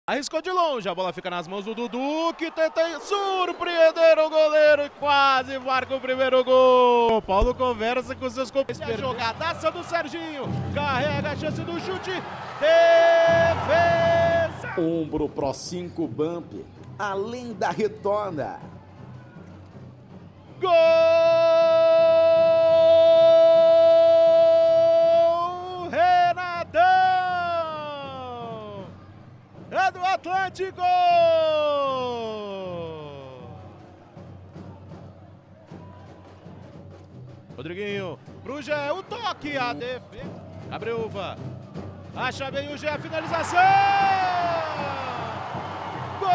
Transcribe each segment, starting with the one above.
Arriscou de longe, a bola fica nas mãos do Dudu, que tenta surpreender o goleiro e quase marca o primeiro gol. O Paulo conversa com seus companheiros. A jogadaça do Serginho, carrega a chance do chute, defesa. Ombro Pro 5 Bump, além da retorna. Gol! Renatão! É do Atlético! Rodriguinho, pro Gé, o toque, a defesa. Cabreúva, acha bem o Gé, a finalização! Gol!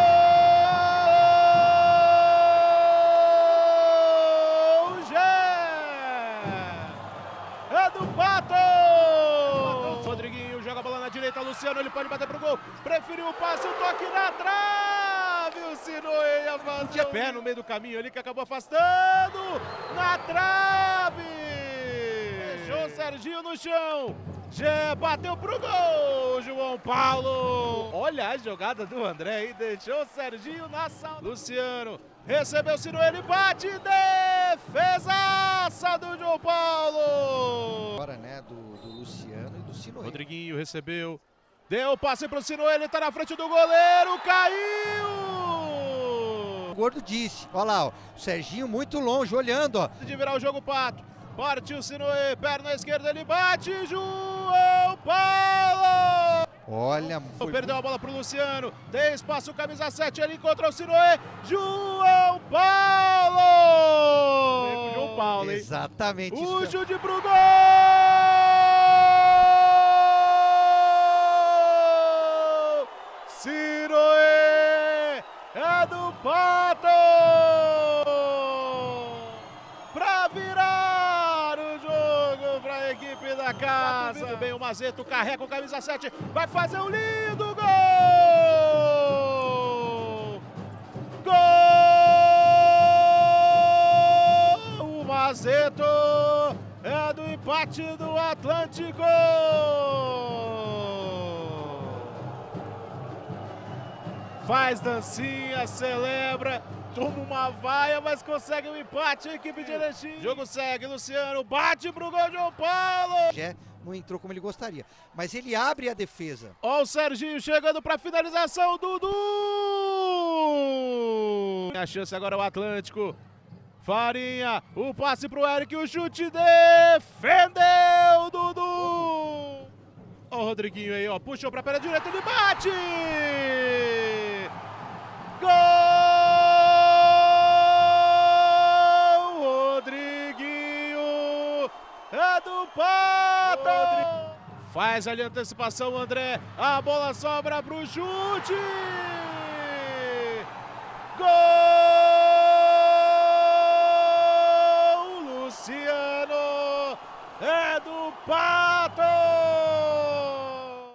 É do Pato! Rodriguinho joga a bola na direita, Luciano, ele pode bater pro gol, preferiu o passe, o toque na trave, o Sinoe avançou. Tinha pé no meio do caminho ali que acabou afastando, na trave! Deixou o Serginho no chão, Gé bateu pro gol, João Paulo! Olha a jogada do André aí, deixou o Serginho na sala. Luciano recebeu o Sinoe, ele bate, defesaça do João Paulo! Agora, né, do Luciano e do Sinoe. Rodriguinho recebeu, deu o passe pro Sinoe, ele tá na frente do goleiro, caiu! O Gordo disse, olha lá, ó, o Serginho muito longe, olhando, ó. De virar o jogo, Pato, partiu o Sinoe, perna esquerda, ele bate, João Paulo! Olha, Perdeu a bola pro Luciano, tem espaço, camisa 7, ele encontrou o Sinoe, João Paulo! João Paulo, hein? Exatamente isso. O chute pro gol! Sinoe é do Pato! Pra virar o jogo pra equipe da casa. Muito bem, o Mazeto carrega o camisa 7, vai fazer um lindo gol! Gol! O Mazeto é do empate do Atlântico! Faz dancinha, celebra, toma uma vaia, mas consegue um empate a equipe de Erechim. Jogo segue, Luciano bate pro gol, João Paulo! Já não entrou como ele gostaria, mas ele abre a defesa. Ó o Serginho chegando pra finalização, Dudu! A chance agora é o Atlântico. Farinha, o passe pro Eric, o chute, defendeu, Dudu! Ó o Rodriguinho aí, ó, puxou pra perna direita, ele bate! Gol! Rodriguinho é do Pato! Faz ali a antecipação, André, a bola sobra pro chute! Gol!